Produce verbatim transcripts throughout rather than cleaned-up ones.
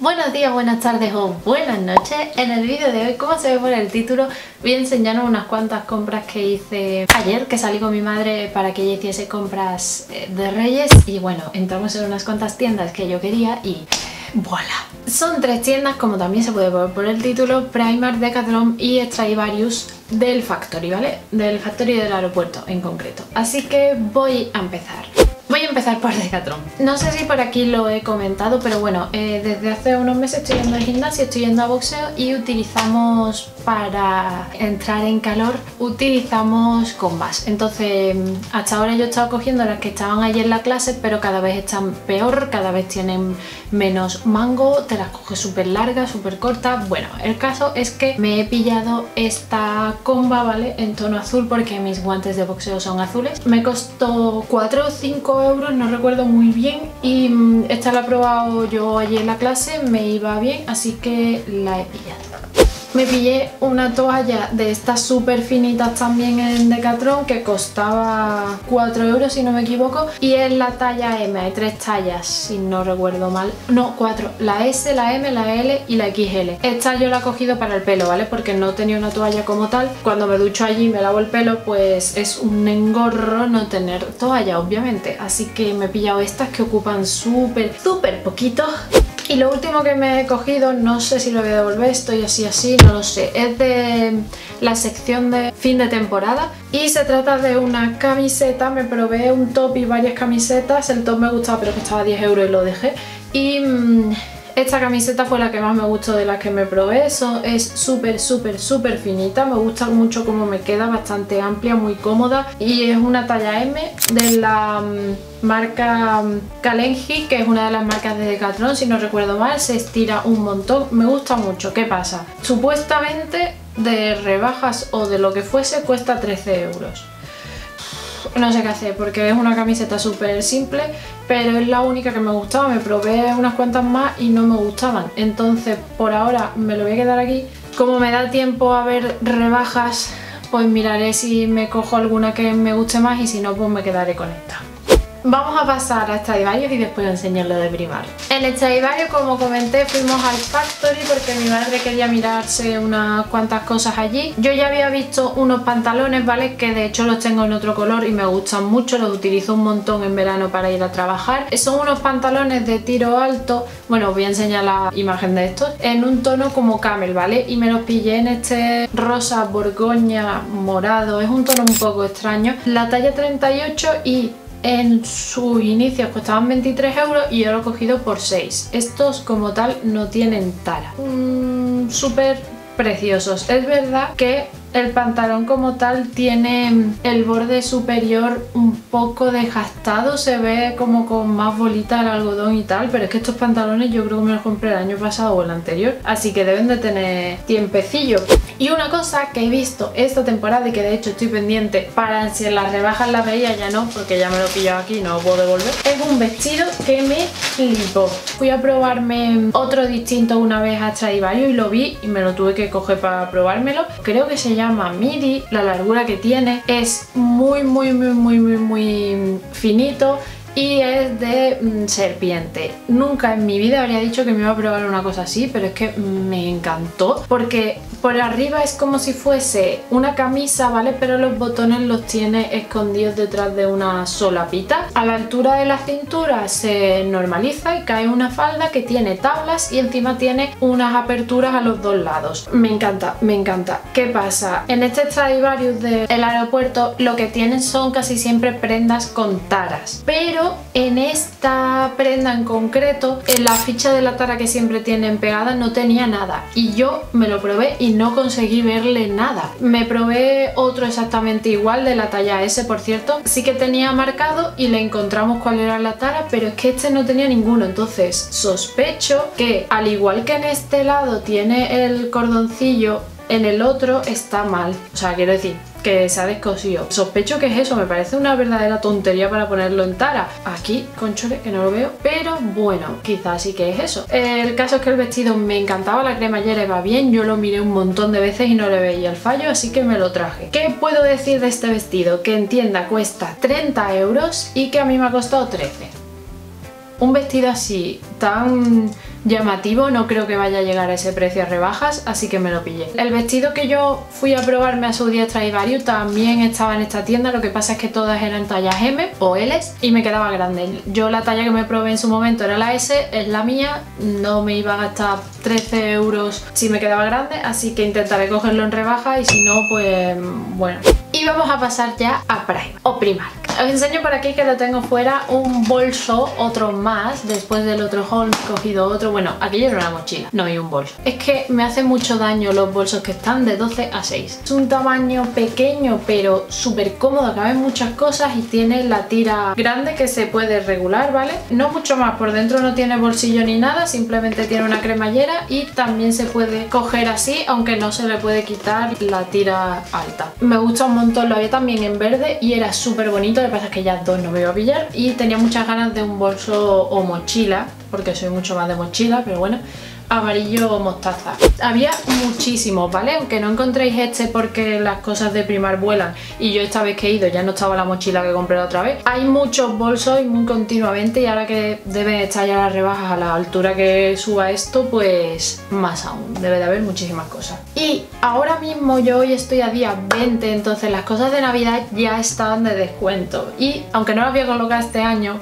Buenos días, buenas tardes o buenas noches. En el vídeo de hoy, como se ve por el título, voy a enseñaros unas cuantas compras que hice ayer, que salí con mi madre para que ella hiciese compras de Reyes. Y bueno, entramos en unas cuantas tiendas que yo quería y ¡voilà! Son tres tiendas, como también se puede ver por el título: Primark, Decathlon y Stradivarius del Factory, ¿vale? Del Factory del aeropuerto en concreto. Así que voy a empezar. Voy a empezar por Decathlon. No sé si por aquí lo he comentado, pero bueno, eh, desde hace unos meses estoy yendo al gimnasio, estoy yendo a boxeo y utilizamos, para entrar en calor, utilizamos combas. Entonces, hasta ahora yo he estado cogiendo las que estaban allí en la clase, pero cada vez están peor, cada vez tienen menos mango, te las coges súper largas, súper cortas. Bueno, el caso es que me he pillado esta comba, ¿vale? En tono azul, porque mis guantes de boxeo son azules. Me costó cuatro o cinco euros, no recuerdo muy bien, y mmm, esta la he probado yo ayer en la clase, me iba bien, así que la he pillado. Me pillé una toalla de estas súper finitas también en Decathlon, que costaba cuatro euros si no me equivoco, y es la talla M. Hay tres tallas si no recuerdo mal, no, cuatro: la S, la M, la L y la equis ele. Esta yo la he cogido para el pelo, ¿vale? Porque no tenía una toalla como tal. Cuando me ducho allí y me lavo el pelo, pues es un engorro no tener toalla, obviamente, así que me he pillado estas que ocupan súper, súper poquito. Y lo último que me he cogido, no sé si lo voy a devolver, estoy así así, no lo sé, es de la sección de fin de temporada y se trata de una camiseta. Me probé un top y varias camisetas. El top me gustaba, pero costaba diez euros y lo dejé. Y mmm, esta camiseta fue la que más me gustó de las que me probé. Eso es súper, súper, súper finita. Me gusta mucho cómo me queda, bastante amplia, muy cómoda. Y es una talla M de la mmm, marca Kalenji, que es una de las marcas de Decathlon, si no recuerdo mal. Se estira un montón, me gusta mucho. ¿Qué pasa? Supuestamente de rebajas o de lo que fuese cuesta trece euros. No sé qué hacer porque es una camiseta súper simple, pero es la única que me gustaba. Me probé unas cuantas más y no me gustaban, entonces por ahora me lo voy a quedar aquí. Como me da tiempo a ver rebajas, pues miraré si me cojo alguna que me guste más, y si no, pues me quedaré con esta. Vamos a pasar a Stradivarius y después enseñar lo de Primark. En Stradivarius, como comenté, fuimos al Factory porque mi madre quería mirarse unas cuantas cosas allí. Yo ya había visto unos pantalones, ¿vale? Que de hecho los tengo en otro color y me gustan mucho, los utilizo un montón en verano para ir a trabajar. Son unos pantalones de tiro alto, bueno, os voy a enseñar la imagen de estos, en un tono como camel, ¿vale? Y me los pillé en este rosa borgoña morado, es un tono un poco extraño, la talla treinta y ocho, y en sus inicios costaban veintitrés euros y yo lo he cogido por seis. Estos como tal no tienen tara. Mm, súper preciosos. Es verdad que el pantalón como tal tiene el borde superior un poco desgastado, se ve como con más bolita el algodón y tal, pero es que estos pantalones yo creo que me los compré el año pasado o el anterior, así que deben de tener tiempecillo. Y una cosa que he visto esta temporada y que de hecho estoy pendiente para si en las rebajas las veía, ya no, porque ya me lo he pillado aquí y no lo puedo devolver, es un vestido que me flipó. Fui a probarme otro distinto una vez a Stradivarius y lo vi y me lo tuve que coger para probármelo. Creo que se llama llama midi, la largura que tiene es muy muy muy muy muy muy finito y es de mmm, serpiente. Nunca en mi vida habría dicho que me iba a probar una cosa así, pero es que me encantó porque por arriba es como si fuese una camisa, ¿vale? Pero los botones los tiene escondidos detrás de una solapita. A la altura de la cintura se normaliza y cae una falda que tiene tablas y encima tiene unas aperturas a los dos lados. Me encanta, me encanta. ¿Qué pasa? En este Stradivarius del aeropuerto lo que tienen son casi siempre prendas con taras, pero en esta prenda en concreto, en la ficha de la tara que siempre tienen pegada no tenía nada, y yo me lo probé y no conseguí verle nada. Me probé otro exactamente igual de la talla ese, por cierto, sí que tenía marcado y le encontramos cuál era la tara, pero es que este no tenía ninguno. Entonces sospecho que al igual que en este lado tiene el cordoncillo, en el otro está mal, o sea, quiero decir que se ha descosido. Sospecho que es eso, me parece una verdadera tontería para ponerlo en tara. Aquí, conchole, que no lo veo, pero bueno, quizás sí que es eso. El caso es que el vestido me encantaba, la cremallera iba bien, yo lo miré un montón de veces y no le veía el fallo, así que me lo traje. ¿Qué puedo decir de este vestido? Que en tienda cuesta treinta euros y que a mí me ha costado trece. Un vestido así, tan llamativo, no creo que vaya a llegar a ese precio a rebajas, así que me lo pillé. El vestido que yo fui a probarme a Saudi Stradivarius también estaba en esta tienda, lo que pasa es que todas eran tallas M o L y me quedaba grande. Yo la talla que me probé en su momento era la S, es la mía, no me iba a gastar trece euros si me quedaba grande, así que intentaré cogerlo en rebaja y si no, pues bueno. Y vamos a pasar ya a Primark o Primark. Os enseño por aquí que lo tengo fuera, un bolso, otro más, después del otro haul he cogido otro, bueno, aquello era una mochila, no hay un bolso. Es que me hace mucho daño los bolsos que están de doce a seis. Es un tamaño pequeño pero súper cómodo, caben muchas cosas y tiene la tira grande que se puede regular, ¿vale? No mucho más, por dentro no tiene bolsillo ni nada, simplemente tiene una cremallera y también se puede coger así, aunque no se le puede quitar la tira alta. Me gusta un montón, lo había también en verde y era súper bonito. Lo que pasa es que ya dos no me iba a pillar y tenía muchas ganas de un bolso o mochila, porque soy mucho más de mochila, pero bueno, amarillo o mostaza. Había muchísimos, ¿vale? Aunque no encontréis este porque las cosas de Primark vuelan y yo esta vez que he ido ya no estaba la mochila que compré la otra vez. Hay muchos bolsos y muy continuamente, y ahora que deben estar ya las rebajas a la altura que suba esto, pues más aún, debe de haber muchísimas cosas. Y ahora mismo yo hoy estoy a día veinte, entonces las cosas de Navidad ya estaban de descuento y aunque no las voy a colocar este año,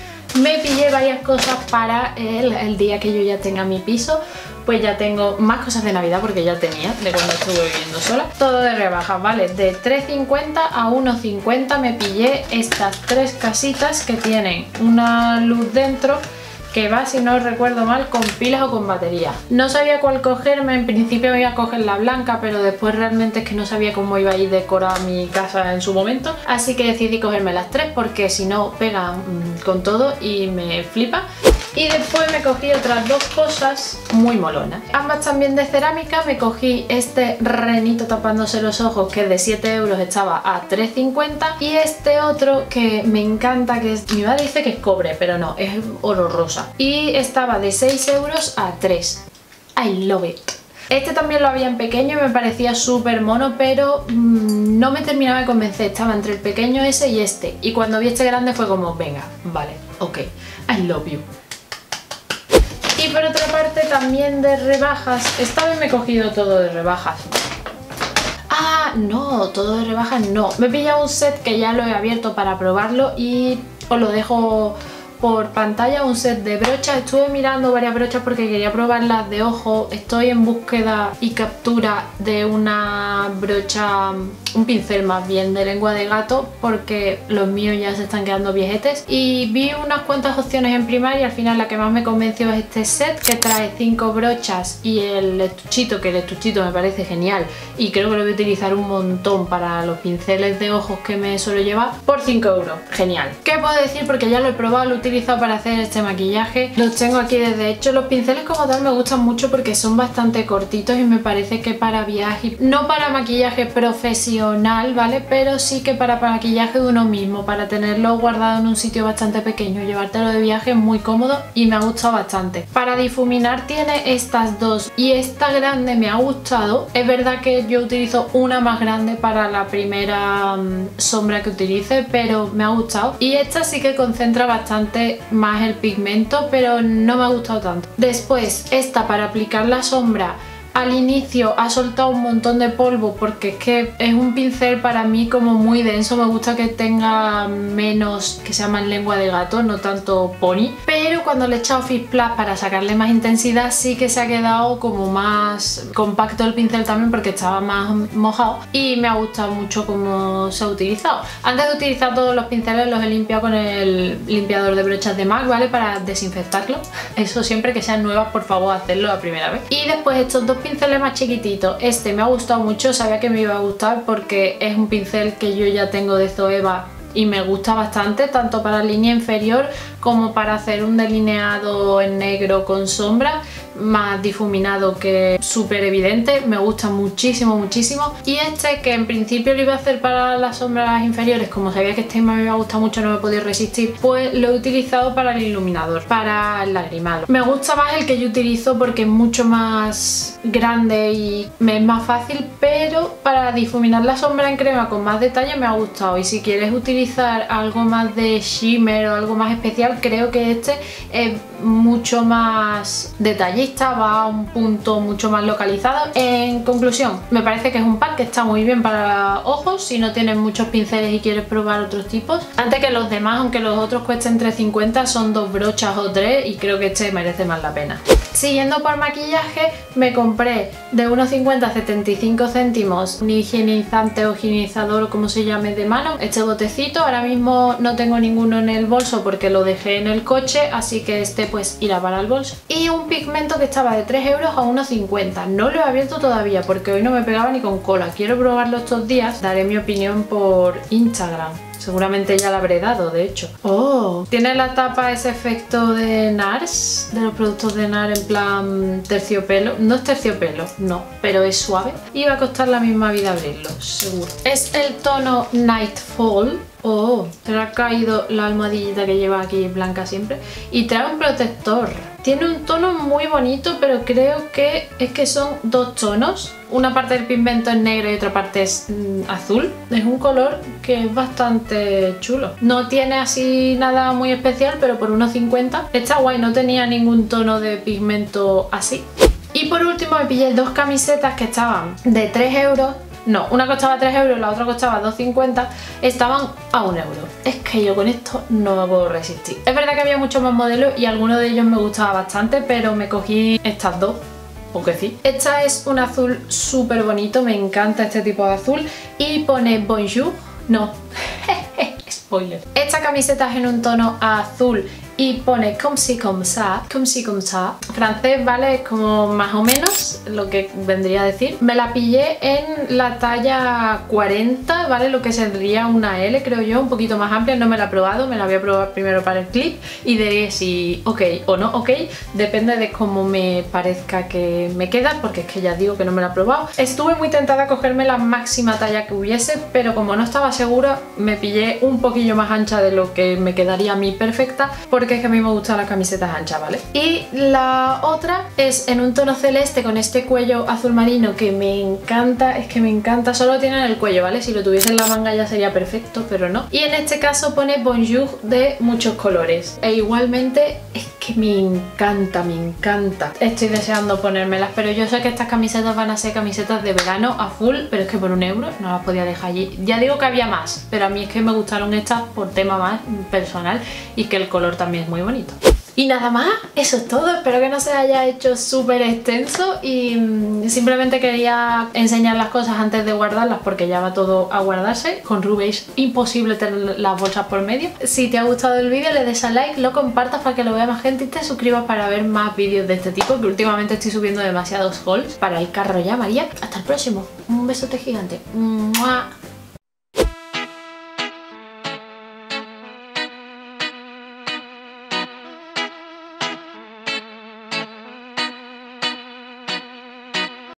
me pillé varias cosas para el, el día que yo ya tenga mi piso. Pues ya tengo más cosas de Navidad porque ya tenía de cuando estuve viviendo sola. Todo de rebajas, ¿vale? De tres cincuenta a uno cincuenta me pillé estas tres casitas que tienen una luz dentro que va, si no recuerdo mal, con pilas o con batería. No sabía cuál cogerme, en principio me iba a coger la blanca, pero después realmente es que no sabía cómo iba a ir decorar mi casa en su momento, así que decidí cogerme las tres porque si no pegan mmm, con todo y me flipa. Y después me cogí otras dos cosas muy molonas. Ambas también de cerámica. Me cogí este renito tapándose los ojos que de siete euros estaba a tres cincuenta. Y este otro que me encanta, que es, mi madre dice que es cobre, pero no, es oro rosa. Y estaba de seis euros a tres. I love it. Este también lo había en pequeño y me parecía súper mono, pero mmm, no me terminaba de convencer. Estaba entre el pequeño ese y este. Y cuando vi este grande fue como, venga, vale, ok, I love you. Y por otra parte también de rebajas, esta vez me he cogido todo de rebajas. Ah, no, todo de rebajas no. Me he pillado un set que ya lo he abierto para probarlo y os lo dejo por pantalla, un set de brochas. Estuve mirando varias brochas porque quería probar las de ojo. Estoy en búsqueda y captura de una brocha, un pincel más bien de lengua de gato, porque los míos ya se están quedando viejetes. Y vi unas cuantas opciones en Primark y al final la que más me convenció es este set, que trae cinco brochas y el estuchito, que el estuchito me parece genial y creo que lo voy a utilizar un montón para los pinceles de ojos que me suelo llevar, por cinco euros. Genial. ¿Qué puedo decir? Porque ya lo he probado, lo he utilizado para hacer este maquillaje. Los tengo aquí desde hecho. Los pinceles como tal me gustan mucho porque son bastante cortitos y me parece que para viaje, no para maquillaje profesional, ¿vale? Pero sí que para maquillaje de uno mismo, para tenerlo guardado en un sitio bastante pequeño, llevártelo de viaje es muy cómodo y me ha gustado bastante. Para difuminar tiene estas dos y esta grande me ha gustado. Es verdad que yo utilizo una más grande para la primera um, sombra que utilice, pero me ha gustado. Y esta sí que concentra bastante más el pigmento, pero no me ha gustado tanto. Después esta para aplicar la sombra, al inicio ha soltado un montón de polvo porque es que es un pincel para mí como muy denso. Me gusta que tenga menos, que sea más lengua de gato, no tanto pony. Pero cuando le he echado Fix Plus para sacarle más intensidad sí que se ha quedado como más compacto el pincel también porque estaba más mojado y me ha gustado mucho cómo se ha utilizado. Antes de utilizar todos los pinceles los he limpiado con el limpiador de brochas de MAC, ¿vale? Para desinfectarlo. Eso siempre que sean nuevas, por favor, hacerlo la primera vez. Y después estos dos pinceles más chiquititos. Este me ha gustado mucho, sabía que me iba a gustar porque es un pincel que yo ya tengo de Zoeva y me gusta bastante, tanto para línea inferior como para hacer un delineado en negro con sombra, más difuminado que súper evidente. Me gusta muchísimo, muchísimo. Y este, que en principio lo iba a hacer para las sombras inferiores, como sabía que este me iba a gustar mucho, no me podía resistir, pues lo he utilizado para el iluminador, para el lagrimal. Me gusta más el que yo utilizo porque es mucho más grande y me es más fácil, pero para difuminar la sombra en crema con más detalle me ha gustado. Y si quieres utilizar algo más de shimmer o algo más especial, creo que este es mucho más detallista, va a un punto mucho más localizado. En conclusión, me parece que es un pack que está muy bien para ojos si no tienes muchos pinceles y quieres probar otros tipos. Antes que los demás, aunque los otros cuesten tres cincuenta, son dos brochas o tres y creo que este merece más la pena. Siguiendo por maquillaje, me compré de uno cincuenta a setenta y cinco céntimos un higienizante o higienizador o como se llame de mano, este botecito. Ahora mismo no tengo ninguno en el bolso porque lo dejé en el coche, así que este pues irá para el bolso. Y un pigmento que estaba de tres euros a uno cincuenta, no lo he abierto todavía porque hoy no me pegaba ni con cola, quiero probarlo estos días, daré mi opinión por Instagram. Seguramente ya la habré dado, de hecho. ¡Oh! Tiene la tapa ese efecto de NARS, de los productos de NARS en plan terciopelo. No es terciopelo, no, pero es suave. Y va a costar la misma vida abrirlo, seguro. Es el tono Nightfall. ¡Oh! Se le ha caído la almohadillita que lleva aquí blanca siempre. Y trae un protector. Tiene un tono muy bonito, pero creo que es que son dos tonos. Una parte del pigmento es negro y otra parte es mm, azul. Es un color que es bastante chulo. No tiene así nada muy especial, pero por uno cincuenta está guay. No tenía ningún tono de pigmento así. Y por último me pillé dos camisetas que estaban de tres euros. No, una costaba tres euros, la otra costaba dos cincuenta, estaban a un euro. Es que yo con esto no me puedo resistir. Es verdad que había muchos más modelos y alguno de ellos me gustaba bastante, pero me cogí estas dos, porque sí. Esta es un azul súper bonito, me encanta este tipo de azul y pone bonjour, no, spoiler. Esta camiseta es en un tono azul y pone comme si comme ça, comme si comme ça. Francés, ¿vale? Es como más o menos lo que vendría a decir. Me la pillé en la talla cuarenta, ¿vale? Lo que sería una L, creo yo, un poquito más amplia. No me la he probado, me la voy a probar primero para el clip y diré si ok o no ok. Depende de cómo me parezca que me queda, porque es que ya digo que no me la he probado. Estuve muy tentada a cogerme la máxima talla que hubiese, pero como no estaba segura, me pillé un poquillo más ancha de lo que me quedaría a mí perfecta, porque es que a mí me gustan las camisetas anchas, ¿vale? Y la otra es en un tono celeste con este cuello azul marino que me encanta, es que me encanta. Solo tiene en el cuello, ¿vale? Si lo tuviese en la manga ya sería perfecto, pero no. Y en este caso pone bonjour de muchos colores. E igualmente es que me encanta, me encanta. Estoy deseando ponérmelas, pero yo sé que estas camisetas van a ser camisetas de verano a full, pero es que por un euro no las podía dejar allí. Ya digo que había más, pero a mí es que me gustaron estas por tema más personal y que el color también es muy bonito. Y nada más, eso es todo. Espero que no se haya hecho súper extenso y mmm, simplemente quería enseñar las cosas antes de guardarlas porque ya va todo a guardarse. Con Ruby es imposible tener las bolsas por medio. Si te ha gustado el vídeo le des a like, lo compartas para que lo vea más gente y te suscribas para ver más vídeos de este tipo, que últimamente estoy subiendo demasiados hauls para el carro ya, María. Hasta el próximo. Un besote gigante. ¡Mua!